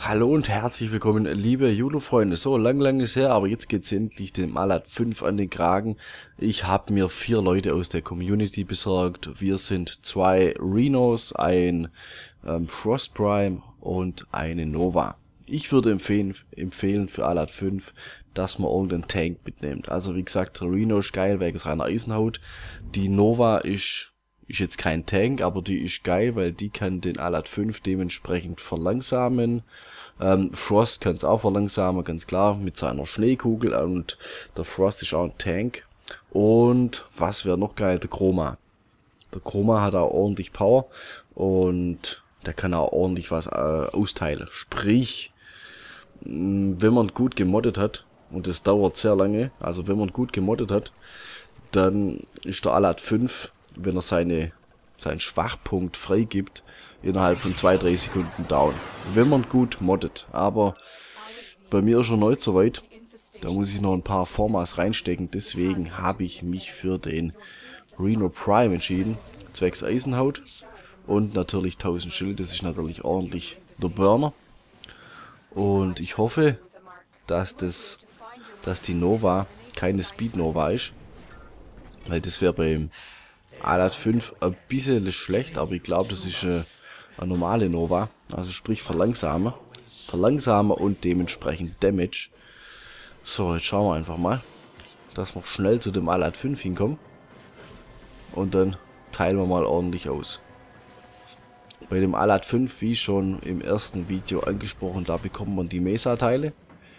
Hallo und herzlich willkommen, liebe Judo-Freunde. So, lang ist her, aber jetzt geht's endlich dem Malat 5 an den Kragen. Ich habe mir 4 Leute aus der Community besorgt. Wir sind 2 Rhinos, ein Frost Prime und eine Nova. Ich würde empfehlen für Alat 5, dass man irgendeinen Tank mitnimmt. Also wie gesagt, der Rhino ist geil wegen seiner Eisenhaut. Die Nova ist jetzt kein Tank, aber die ist geil, weil die kann den Alat 5 dementsprechend verlangsamen. Frost kann es auch verlangsamen, ganz klar, mit seiner Schneekugel, und der Frost ist auch ein Tank. Und was wäre noch geil, der Chroma. Der Chroma hat auch ordentlich Power und der kann auch ordentlich was austeilen. Sprich, wenn man gut gemoddet hat, und das dauert sehr lange, also wenn man gut gemoddet hat, dann ist der Alat 5, wenn er seinen Schwachpunkt freigibt, innerhalb von 2-3 Sekunden down. Wenn man gut moddet. Aber bei mir ist er noch nicht so weit. Da muss ich noch ein paar Formas reinstecken. Deswegen habe ich mich für den Rhino Prime entschieden. Zwecks Eisenhaut. Und natürlich 1000 Schild. Das ist natürlich ordentlich der Burner. Und ich hoffe, dass die Nova keine Speed Nova ist. Weil das wäre beim Alat 5 ein bisschen schlecht, aber ich glaube, das ist eine normale Nova. Also sprich Verlangsamer und dementsprechend Damage. So, jetzt schauen wir einfach mal, dass wir schnell zu dem Alat 5 hinkommen. Und dann teilen wir mal ordentlich aus. Bei dem Alat 5, wie schon im ersten Video angesprochen, da bekommt man die Mesa-Teile.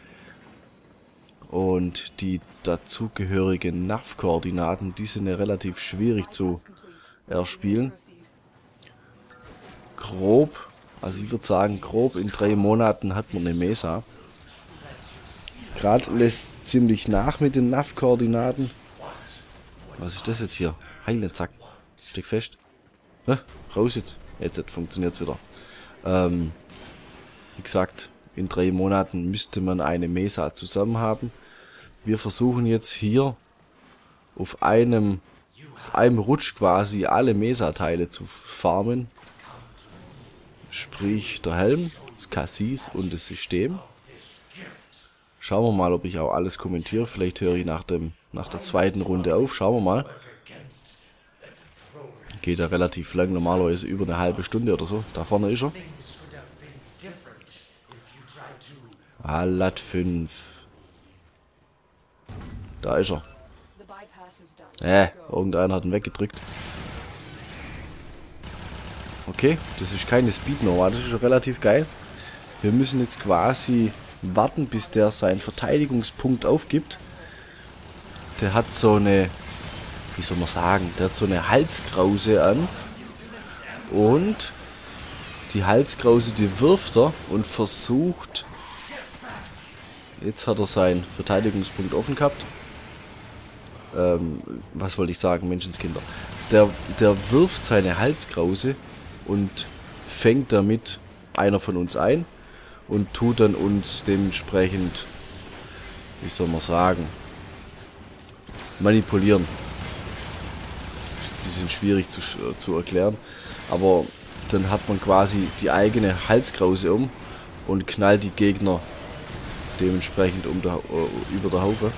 Und die dazugehörigen NAV-Koordinaten, die sind ja relativ schwierig zu erspielen. Grob, also ich würde sagen, grob in 3 Monaten hat man eine Mesa. Gerade lässt ziemlich nach mit den NAV-Koordinaten. Was ist das jetzt hier? Heilen, zack. Steck fest. Raus jetzt. Jetzt funktioniert es wieder. Wie gesagt, in 3 Monaten müsste man eine Mesa zusammen haben. Wir versuchen jetzt hier auf einem Rutsch quasi alle Mesa-Teile zu farmen. Sprich der Helm, das Cassis und das System. Schauen wir mal, ob ich auch alles kommentiere. Vielleicht höre ich nach der zweiten Runde auf. Schauen wir mal. Geht ja relativ lang, normalerweise über eine halbe Stunde oder so. Da vorne ist er. Alat 5. Da ist er. Irgendeiner hat ihn weggedrückt. Okay, das ist keine Speed Nova, das ist relativ geil. Wir müssen jetzt quasi warten, bis der seinen Verteidigungspunkt aufgibt. Der hat so eine, wie soll man sagen, der hat so eine Halskrause an. Und die Halskrause, die wirft er und versucht. Jetzt hat er seinen Verteidigungspunkt offen gehabt. Was wollte ich sagen, Menschenskinder. Der wirft seine Halskrause und fängt damit einer von uns ein und tut dann uns dementsprechend, wie soll man sagen, manipulieren. Ist ein bisschen schwierig zu erklären, aber dann hat man quasi die eigene Halskrause um und knallt die Gegner dementsprechend über der Haufe.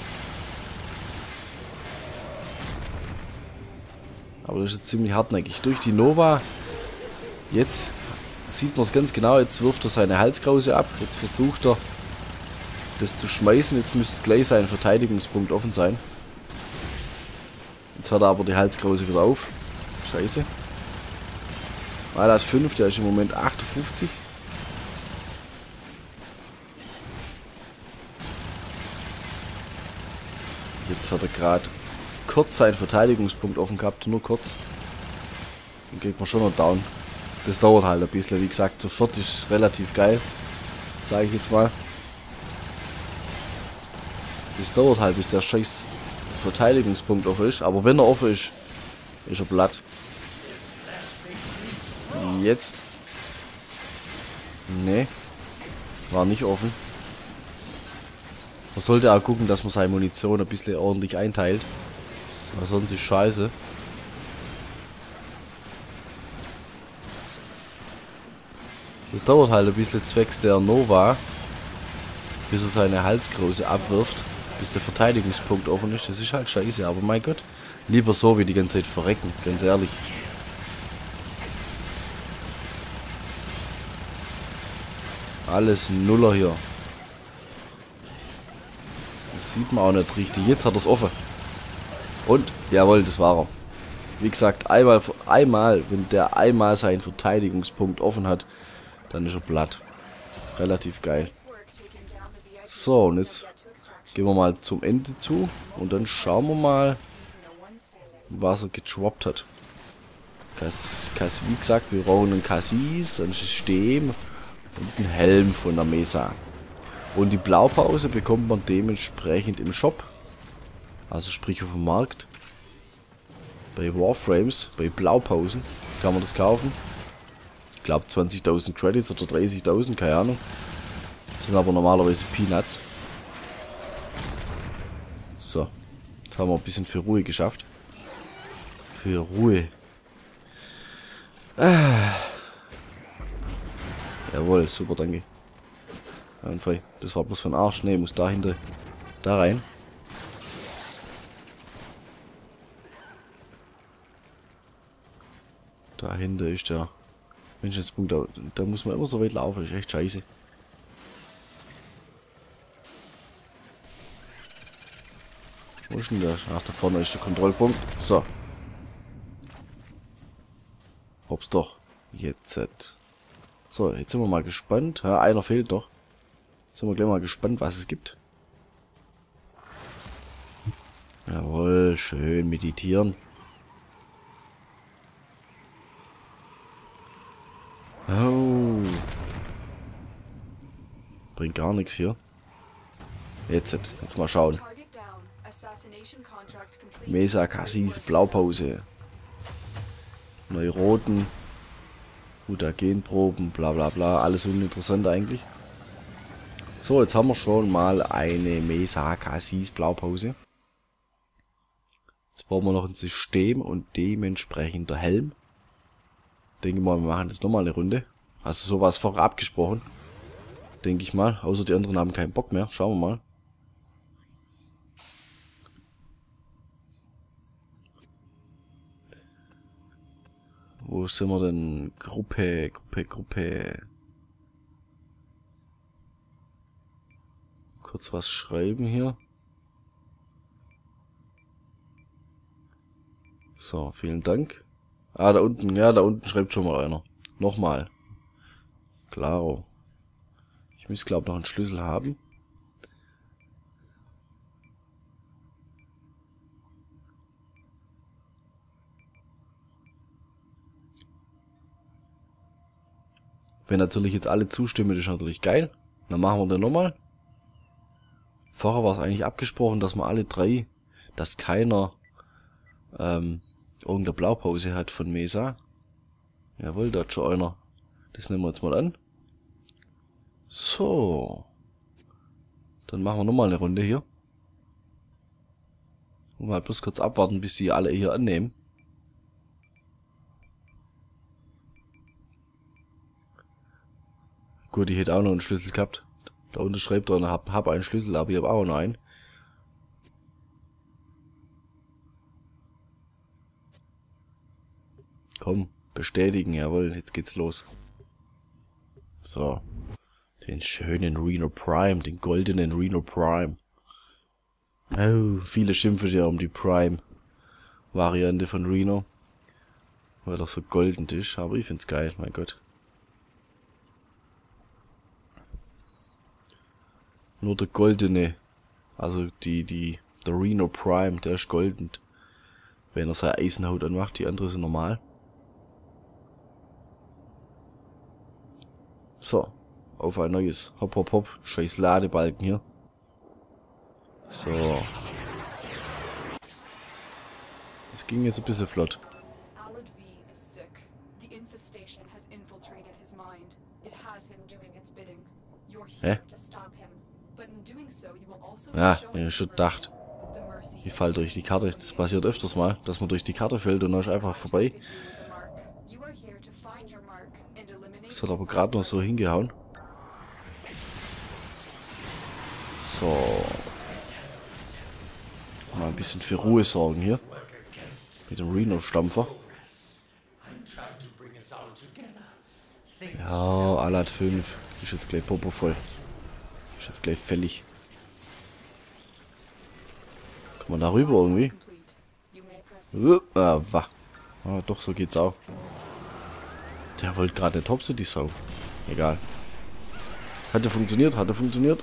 Aber das ist jetzt ziemlich hartnäckig. Durch die Nova, jetzt sieht man es ganz genau, jetzt wirft er seine Halskrause ab. Jetzt versucht er, das zu schmeißen. Jetzt müsste gleich sein Verteidigungspunkt offen sein. Jetzt hat er aber die Halskrause wieder auf. Scheiße. Alat 5, der ist im Moment 58. Jetzt hat er gerade kurz seinen Verteidigungspunkt offen gehabt, nur kurz. Dann kriegt man schon noch down. Das dauert halt ein bisschen, wie gesagt, sofort ist relativ geil. Sage ich jetzt mal. Das dauert halt, bis der scheiß Verteidigungspunkt offen ist. Aber wenn er offen ist, ist er platt. Jetzt. Ne. War nicht offen. Man sollte auch gucken, dass man seine Munition ein bisschen ordentlich einteilt. Weil sonst ist scheiße. Das dauert halt ein bisschen zwecks der Nova, bis er seine Halskrause abwirft, bis der Verteidigungspunkt offen ist. Das ist halt scheiße, aber mein Gott, lieber so wie die ganze Zeit verrecken, ganz ehrlich. Alles Nuller hier. Das sieht man auch nicht richtig. Jetzt hat er es offen. Und, jawohl, das war er. Wie gesagt, wenn der einmal seinen Verteidigungspunkt offen hat, dann ist er platt. Relativ geil. So, und jetzt gehen wir mal zum Ende zu. Und dann schauen wir mal, was er gedroppt hat. Wie gesagt, wir brauchen einen Cassis, ein System und einen Helm von der Mesa. Und die Blaupause bekommt man dementsprechend im Shop. Also sprich auf dem Markt. Bei Warframes, bei Blaupausen kann man das kaufen. Ich glaube 20.000 Credits oder 30.000, keine Ahnung. Das sind aber normalerweise Peanuts. So, jetzt haben wir ein bisschen für Ruhe geschafft. Für Ruhe. Jawohl, super, danke. Einfrei. Das war bloß für den Arsch. Ne, muss dahinter. Da rein. Dahinter ist der Menschenspunkt. Da muss man immer so weit laufen. Das ist echt scheiße. Wo ist denn der? Ach, da vorne ist der Kontrollpunkt. So. Hops doch. Jetzt. So, jetzt sind wir mal gespannt. Ja, einer fehlt doch. Jetzt sind wir gleich mal gespannt, was es gibt. Jawohl, schön meditieren. Oh. Bringt gar nichts hier. Jetzt mal schauen. Mesa Cassis Blaupause. Neuroten. Mutagenproben, bla bla bla. Alles uninteressant eigentlich. So, jetzt haben wir schon mal eine Mesa Cassis Blaupause. Jetzt brauchen wir noch ein System und dementsprechend der Helm. Denke mal, wir machen das nochmal eine Runde. Also sowas vorher abgesprochen. Denke ich mal. Außer die anderen haben keinen Bock mehr. Schauen wir mal. Wo sind wir denn? Gruppe. Kurz was schreiben hier. So, vielen Dank. Ah, da unten, ja, da unten schreibt schon mal einer. Nochmal. Klaro. Ich muss, glaube ich, noch einen Schlüssel haben. Wenn natürlich jetzt alle zustimmen, das ist natürlich geil. Dann machen wir den nochmal. Vorher war es eigentlich abgesprochen, dass wir alle drei, dass keiner irgendeine Blaupause hat von Mesa. Jawohl, da hat schon einer. Das nehmen wir jetzt mal an. So. Dann machen wir nochmal eine Runde hier. Und mal bloß kurz abwarten, bis sie alle hier annehmen. Gut, ich hätte auch noch einen Schlüssel gehabt. Da unten schreibt er, hab einen Schlüssel, aber ich habe auch noch einen. Komm, bestätigen, jawohl, jetzt geht's los. So. Den schönen Reno Prime, den goldenen Reno Prime. Oh, viele schimpfen ja um die Prime-Variante von Reno. Weil er so golden ist, aber ich find's geil, mein Gott. Nur der goldene, also der Reno Prime, der ist golden. Wenn er seine Eisenhaut anmacht, die andere sind normal. So, auf ein neues. Hopp, hopp, hopp. Scheiß Ladebalken hier. So. Das ging jetzt ein bisschen flott. Hä? Ja, ich hab schon gedacht. Ich fall durch die Karte. Das passiert öfters mal, dass man durch die Karte fällt und dann ist einfach vorbei. Das hat aber gerade noch so hingehauen. So. Mal ein bisschen für Ruhe sorgen hier. Mit dem Rhino-Stampfer. Ja, Alat 5. Ist jetzt gleich Popo voll. Ist jetzt gleich fällig. Kann man da rüber irgendwie? Ah, wah. Ah, doch, so geht's auch. Der wollte gerade eine Topse, die Sau. Egal. Hatte funktioniert, hatte funktioniert.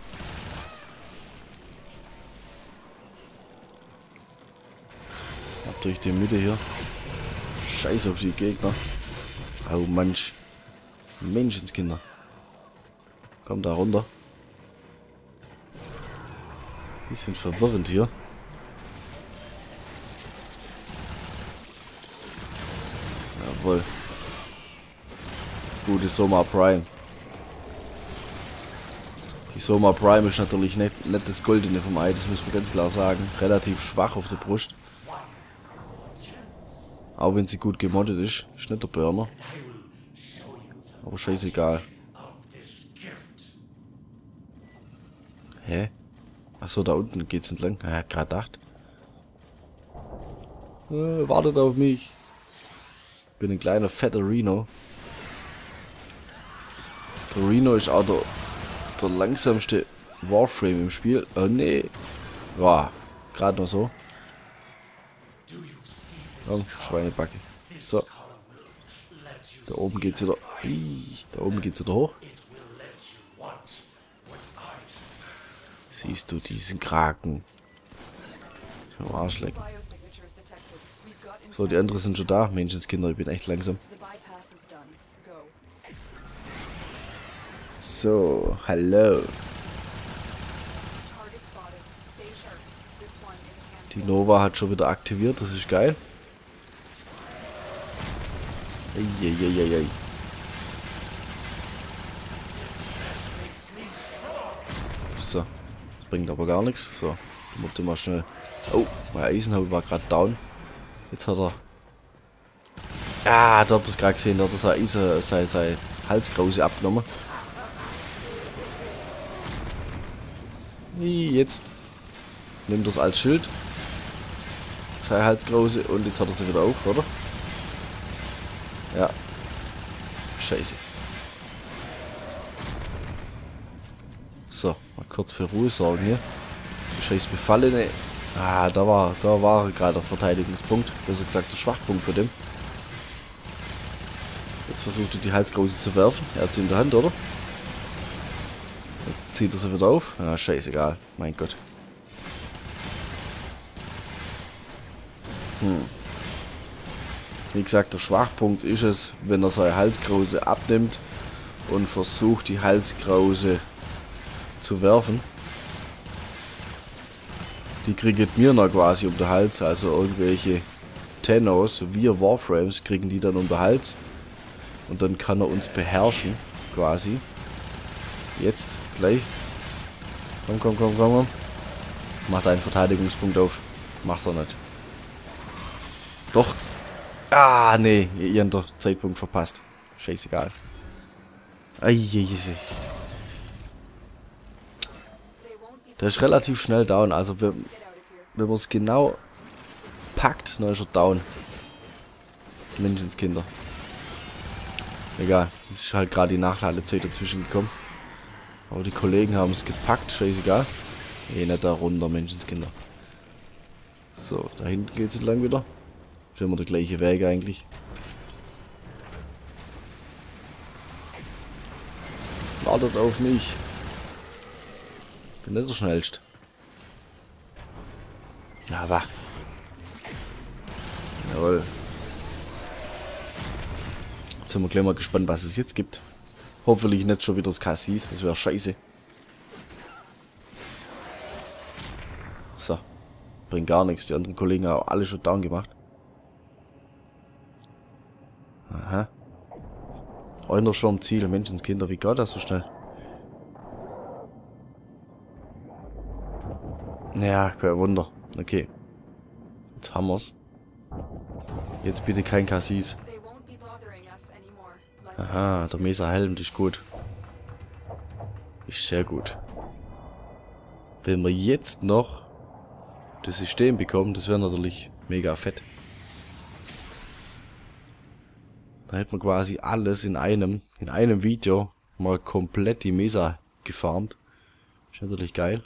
Ab durch die Mitte hier. Scheiß auf die Gegner. Oh Mensch. Menschenskinder. Komm da runter. Bisschen verwirrend hier. Jawohl. Gute Soma Prime. Die Soma Prime ist natürlich nicht das Goldene vom Ei, das muss man ganz klar sagen. Relativ schwach auf der Brust. Auch wenn sie gut gemoddet ist. Ist nicht der Burner. Aber scheißegal. Hä? Achso, da unten geht's entlang. Ja, gerade gedacht. Wartet auf mich. Bin ein kleiner fetter Rhino. Der Rhino ist auch der langsamste Warframe im Spiel. Oh nee. Wow. Gerade noch so. Komm, Schweinebacke. So. Da oben geht's wieder. Da oben geht's wieder hoch. Siehst du diesen Kraken? Arschlecken. So, die anderen sind schon da. Menschenskinder, ich bin echt langsam. So, hallo. Die Nova hat schon wieder aktiviert, das ist geil. Eieieiei. So, das bringt aber gar nichts. So, ich muss mal schnell. Oh, mein Eisenhaupt war gerade down. Jetzt hat er. Ah, da hat man es gerade gesehen, da hat er seine Halskrause abgenommen. Jetzt nimmt er es als Schild. Seine Halskrause und jetzt hat er sie wieder auf, oder? Ja. Scheiße. So, mal kurz für Ruhe sorgen hier. Die scheiß Befallene. Ah, da war gerade der Verteidigungspunkt. Besser gesagt der Schwachpunkt für den. Jetzt versucht er die Halskrause zu werfen. Er hat sie in der Hand, oder? Jetzt zieht er sie wieder auf. Ah, scheißegal. Mein Gott. Wie gesagt, der Schwachpunkt ist es, wenn er seine Halskrause abnimmt und versucht, die Halskrause zu werfen. Die kriegt mir noch quasi um den Hals, also irgendwelche Tennos, wir Warframes kriegen die dann um den Hals. Und dann kann er uns beherrschen, quasi. Jetzt, gleich. Komm, komm, komm, komm, komm. Macht einen Verteidigungspunkt auf. Macht er nicht. Doch. Ah, nee, ihr habt den Zeitpunkt verpasst. Scheißegal. Eieiei. Der ist relativ schnell down, also wenn man es genau packt, dann ist er down. Menschenskinder. Egal, es ist halt gerade die Nachladezeit dazwischen gekommen. Aber die Kollegen haben es gepackt, scheißegal. Nicht da runter, Menschenskinder. So, da hinten geht es entlang wieder. Ist immer der gleiche Weg eigentlich. Wartet auf mich. Bin nicht der schnellste. Aber. Jawohl. Jetzt sind wir gleich mal gespannt, was es jetzt gibt. Hoffentlich nicht schon wieder das Cassis, das wäre scheiße. So. Bringt gar nichts. Die anderen Kollegen haben alle schon down gemacht. Aha. Einer schon am Ziel. Menschenskinder, wie geht das so schnell? Ja, kein Wunder. Okay. Jetzt haben wir's. Jetzt bitte kein Cassis. Aha, der Mesa-Helm, das ist gut. Ist sehr gut. Wenn wir jetzt noch das System bekommen, das wäre natürlich mega fett. Da hätten wir quasi alles in einem Video mal komplett die Mesa gefarmt. Ist natürlich geil.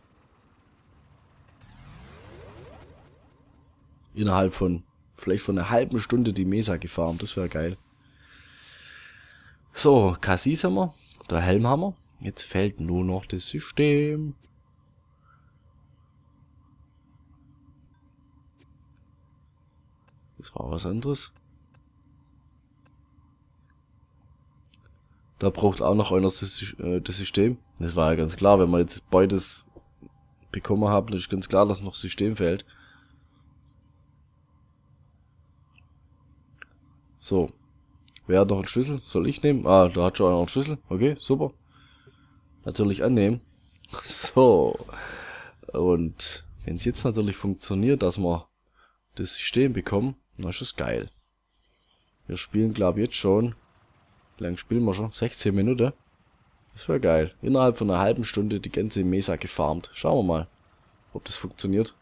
Innerhalb von, vielleicht von einer halben Stunde die Mesa gefarmt, das wäre geil. So, Cassis haben wir, der Helm haben wir. Jetzt fehlt nur noch das System. Das war was anderes. Da braucht auch noch einer das System. Das war ja ganz klar, wenn wir jetzt beides bekommen haben, dann ist ganz klar, dass noch System fehlt. So. Wer hat noch einen Schlüssel? Soll ich nehmen? Ah, da hat schon einer einen Schlüssel. Okay, super. Natürlich annehmen. So. Und wenn es jetzt natürlich funktioniert, dass wir das System bekommen, dann ist es geil. Wir spielen, glaube ich, jetzt schon. Wie lange spielen wir schon? 16 Minuten. Das wäre geil. Innerhalb von einer halben Stunde die ganze Mesa gefarmt. Schauen wir mal, ob das funktioniert.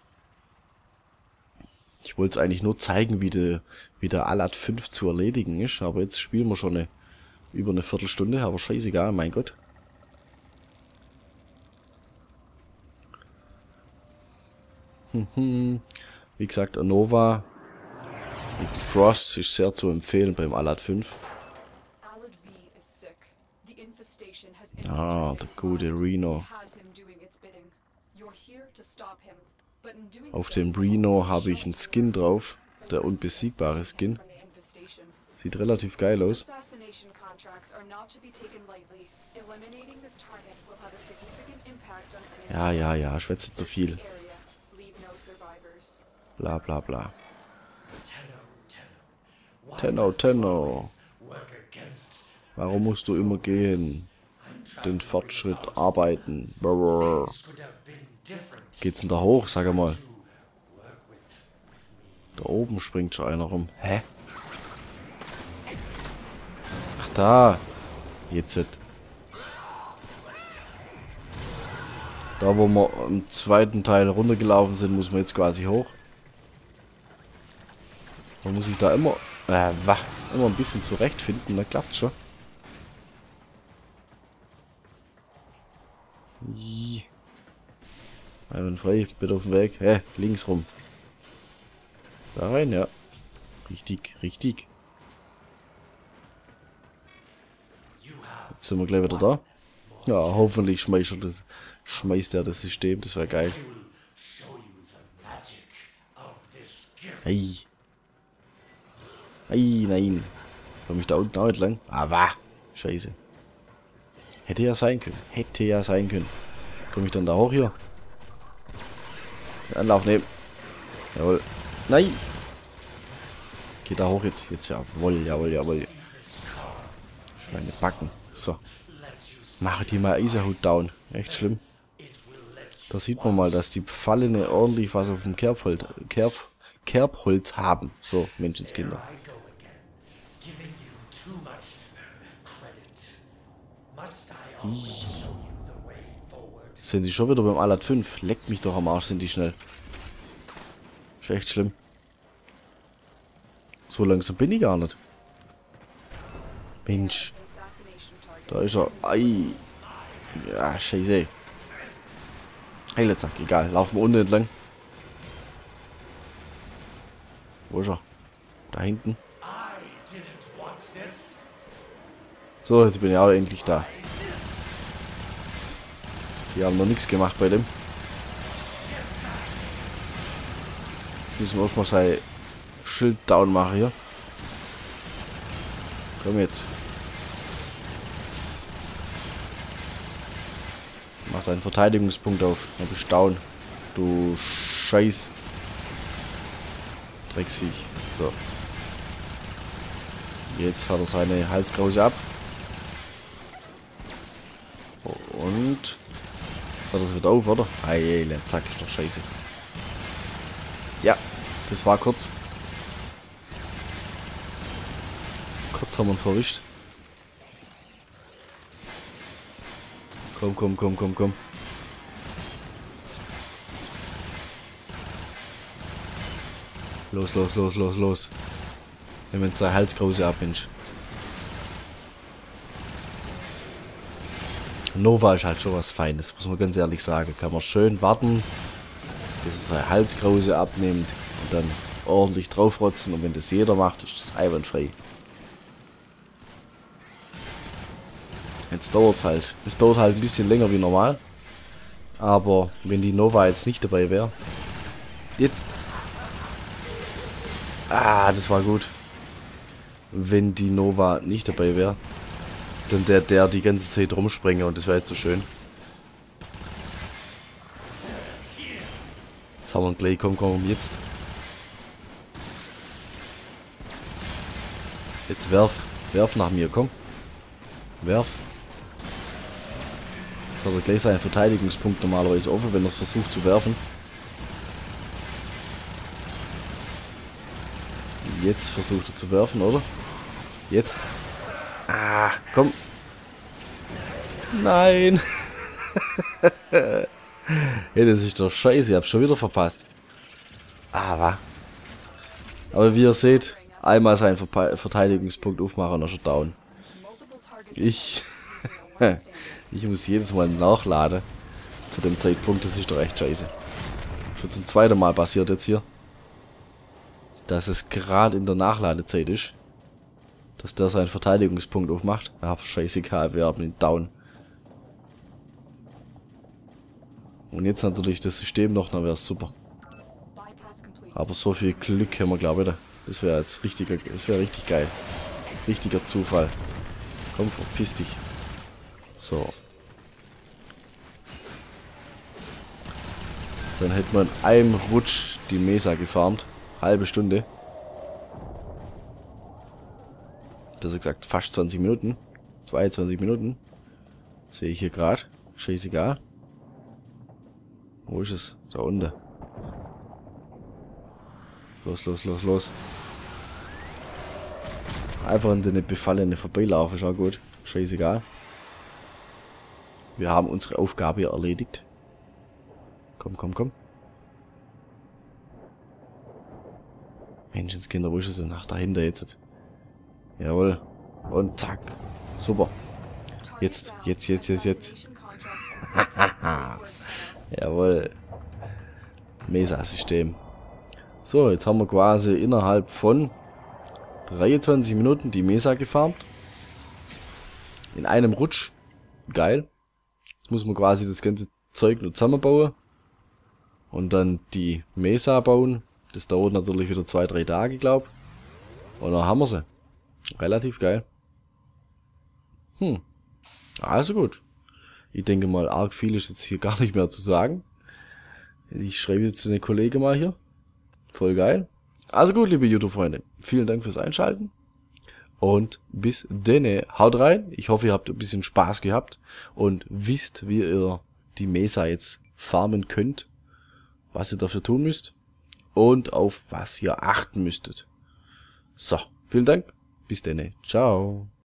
Ich wollte es eigentlich nur zeigen, wie der Alad 5 zu erledigen ist. Aber jetzt spielen wir schon über eine Viertelstunde. Aber scheißegal, mein Gott. Wie gesagt, Nova und Frost ist sehr zu empfehlen beim Alad 5. Ah, der gute Reno. Auf dem Reno habe ich einen Skin drauf, der unbesiegbare Skin. Sieht relativ geil aus. Ja, schwätze zu viel. Bla bla bla. Tenno. Warum musst du immer gehen? Den Fortschritt arbeiten. Brrr. Geht's denn da hoch? Sag mal. Da oben springt schon einer rum. Hä? Ach da. Jetzt. Da wo wir im zweiten Teil runtergelaufen sind, muss man jetzt quasi hoch. Man muss sich da immer ein bisschen zurechtfinden, dann klappt's schon. Einmal frei, bitte auf den Weg. Hä, links rum. Da rein, ja. Richtig. Jetzt sind wir gleich wieder da. Ja, hoffentlich schmeißt er das System, das wäre geil. Hey. Hey, nein. Komm ich da unten auch nicht lang? Ah, scheiße. Hätte ja sein können. Komme ich dann da hoch hier? Anlauf nehmen. Jawohl. Nein! Geht da hoch jetzt. Jetzt jawohl. Schweine Backen. So. Mache die mal Eiserhut down. Echt schlimm. Da sieht man mal, dass die Pfallene ordentlich was auf dem Kerbholz haben. So, Menschenskinder. Sind die schon wieder beim Alad 5? Leckt mich doch am Arsch, sind die schnell. Ist echt schlimm. So langsam bin ich gar nicht. Mensch. Da ist er. Ei. Ja, scheiße. Heilezack, egal. Laufen wir unten entlang. Wo ist er? Da hinten. So, jetzt bin ich auch endlich da. Die haben noch nichts gemacht bei dem. Jetzt müssen wir erstmal sein Schild down machen hier. Komm jetzt. Mach deinen Verteidigungspunkt auf. Dann bist du down. Du Scheiß. Drecksviech. So. Jetzt hat er seine Halskrause ab. Und jetzt hat er es wieder auf, oder? Eile, zack, ist doch scheiße. Ja, das war kurz. Kurz haben wir ihn verwischt. Komm, komm, komm, komm, komm. Los, los, los, los, los. Nehmen wir uns zwei Halskrause ab, Mensch. Nova ist halt schon was Feines, muss man ganz ehrlich sagen. Kann man schön warten, bis es seine Halskrause abnimmt und dann ordentlich draufrotzen. Und wenn das jeder macht, ist das einwandfrei. Jetzt dauert es halt. Es dauert halt ein bisschen länger wie normal. Aber wenn die Nova jetzt nicht dabei wäre. Jetzt. Ah, das war gut. Wenn die Nova nicht dabei wäre, dann der die ganze Zeit rumspringe und das wäre jetzt so schön. Jetzt haben wir ihn gleich. Komm, komm, jetzt. Jetzt werf. Werf nach mir, komm. Werf. Jetzt hat er gleich seinen Verteidigungspunkt normalerweise offen, wenn er es versucht zu werfen. Jetzt versucht er zu werfen, oder? Jetzt. Ah, komm. Nein. Hey, das ist doch scheiße. Ich hab's schon wieder verpasst. Aber wie ihr seht, einmal seinen Verteidigungspunkt aufmachen und er schon down. Ich muss jedes Mal nachladen. Zu dem Zeitpunkt, das ist doch echt scheiße. Schon zum zweiten Mal passiert jetzt hier. Dass es gerade in der Nachladezeit ist. Dass der seinen Verteidigungspunkt aufmacht. Aber scheißegal, wir haben ihn down. Und jetzt natürlich das System noch, dann wäre es super. Aber so viel Glück haben wir, glaube ich. Das wäre jetzt richtig geil. Richtiger Zufall. Komm, verpiss dich. So. Dann hätten wir in einem Rutsch die Mesa gefarmt. Halbe Stunde. Besser gesagt, fast 20 Minuten. 22 Minuten. Sehe ich hier gerade. Scheißegal. Wo ist es? Da unten. Los, los, los, los. Einfach an den Befallene vorbeilaufen, ist auch gut. Scheißegal. Wir haben unsere Aufgabe erledigt. Komm, komm, komm. Menschenskinder, wo ist es denn? Ach, dahinter jetzt. Jawohl. Und zack. Super. Jetzt. Jawohl. Mesa-System. So, jetzt haben wir quasi innerhalb von 23 Minuten die Mesa gefarmt. In einem Rutsch. Geil. Jetzt muss man quasi das ganze Zeug nur zusammenbauen. Und dann die Mesa bauen. Das dauert natürlich wieder 2-3 Tage, glaube ich. Und dann haben wir sie. Relativ geil. Also gut. Ich denke mal, arg viel ist jetzt hier gar nicht mehr zu sagen. Ich schreibe jetzt den Kollegen mal hier. Voll geil. Also gut, liebe YouTube-Freunde. Vielen Dank fürs Einschalten. Und bis denne. Haut rein. Ich hoffe, ihr habt ein bisschen Spaß gehabt. Und wisst, wie ihr die Mesa jetzt farmen könnt. Was ihr dafür tun müsst. Und auf was ihr achten müsstet. So, vielen Dank. Bis denne. Ciao.